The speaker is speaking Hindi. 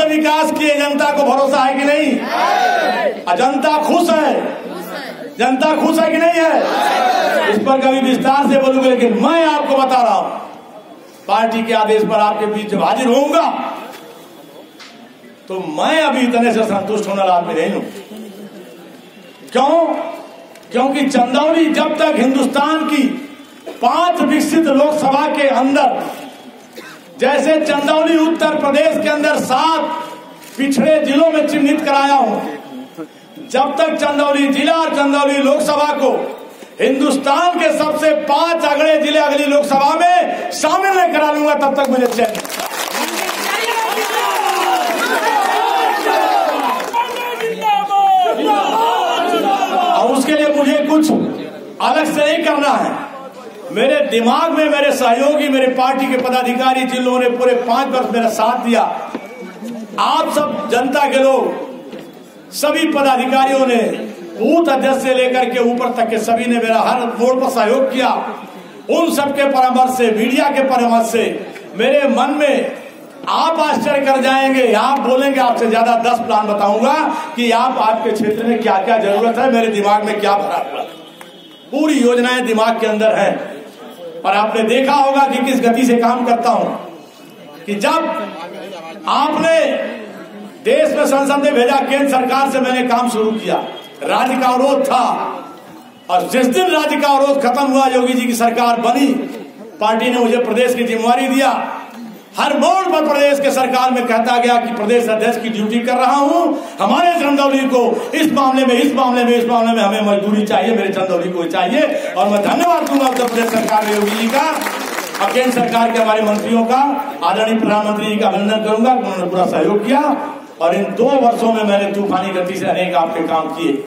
विकास किए, जनता को भरोसा है कि नहीं? जनता खुश है, जनता खुश है कि नहीं है? इस पर कभी विस्तार से बोलूंगा, लेकिन मैं आपको बता रहा हूं, पार्टी के आदेश पर आपके बीच जब हाजिर होऊंगा तो मैं अभी इतने से संतुष्ट होने वाला आदमी नहीं हूं। क्यों? क्योंकि चंदौली जब तक हिंदुस्तान की 5 विकसित लोकसभा के अंदर, जैसे चंदौली उत्तर प्रदेश के अंदर 7 पिछड़े जिलों में चिन्हित कराया हूं, जब तक चंदौली जिला और चंदौली लोकसभा को हिंदुस्तान के सबसे 5 अगले जिले अगली लोकसभा में शामिल नहीं करा लूंगा, तब तक मुझे चैन। और उसके लिए मुझे कुछ अलग से नहीं करना है। मेरे दिमाग में मेरे सहयोगी, मेरे पार्टी के पदाधिकारी, जिन लोगों ने पूरे 5 वर्ष मेरा साथ दिया, आप सब जनता के लोग, सभी पदाधिकारियों ने, बूथ अध्यक्ष से लेकर के ऊपर तक के सभी ने मेरा हर मोड़ पर सहयोग किया। उन सबके परामर्श से, मीडिया के परामर्श से मेरे मन में आप आश्चर्य कर जाएंगे, आप बोलेंगे आपसे ज्यादा 10 प्लान बताऊंगा कि आपके क्षेत्र में क्या क्या जरूरत है, मेरे दिमाग में क्या भरा हुआ, पूरी योजनाएं दिमाग के अंदर है। और आपने देखा होगा कि किस गति से काम करता हूं, कि जब आपने देश में संसद में भेजा, केंद्र सरकार से मैंने काम शुरू किया, राज्य का अवरोध था, और जिस दिन राज्य का अवरोध खत्म हुआ, योगी जी की सरकार बनी, पार्टी ने मुझे प्रदेश की जिम्मेवारी दिया। हर मोड़ पर प्रदेश के सरकार में कहता गया कि प्रदेश अध्यक्ष की ड्यूटी कर रहा हूं, हमारे चंदौली को इस मामले में हमें मजदूरी चाहिए, मेरे चंदौली को चाहिए। और मैं धन्यवाद दूंगा उत्तर प्रदेश सरकार में योगी जी का और केंद्र सरकार के हमारे मंत्रियों का, आदरणीय प्रधानमंत्री जी का अभिनंदन करूंगा, उन्होंने पूरा सहयोग किया। और इन 2 वर्षों में मैंने तूफानी गति से अनेक आपके काम किए।